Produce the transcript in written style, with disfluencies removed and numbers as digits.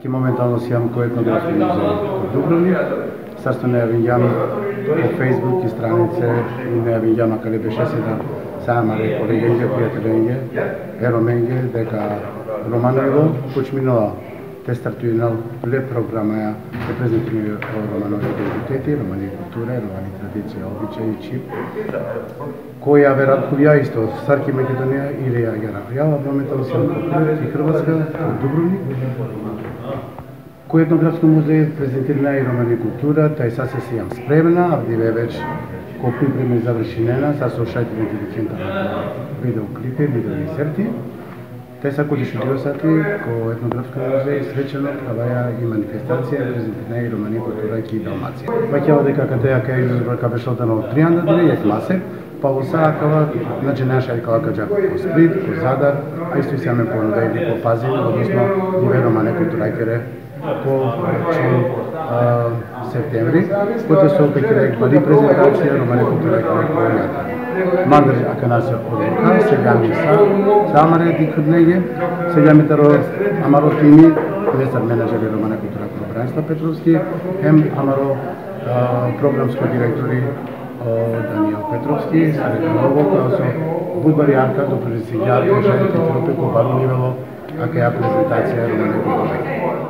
Ки моментално си имам кој етнографски музеј во Дубровник. Сашто не ја по Facebook и странице, не ја каде беше седа сама колегинге, пријателенге, ероменге, дека Романово почминала те стартуирал леп програма да презентира романови идентитети, романи култура, романи традиција, обичаи, чип, која веројатно исто Сарки Македонија или ја герафија, моментално се и Хрватска, од Дубровник, кој етнографски музеј презентира и романи култура, тај са се сијам спремна, авдиве веќе кој припрема и завршинена, са слушајте на видеоклипи, видеоинсерти. Те са годишни диосати ко етнографски музеј сречено праваја и манифестација презентирана и романи култура и Далмација. Ваќава дека каде ја изборка беше одена од Тријанда дали е класе, па во Саакава, значи наша калака джак по Сплит, по Задар, а исто и саме понуда или по Пазин, односно диве романи култура и по септември, кој се опекира бали презентација романи култура и по Мандрž Аканасиев Подрука, сега ми са амаре дикуднеге, сега ми таро амаро тими, месар менеджери романа култура Бранислав Петровски, хем амаро програмско директори Даниел Петровски, Сарека Ново, која со будбари Арка допринесија, кажете тропе ко бару нивело, ака ја презентација романа култура.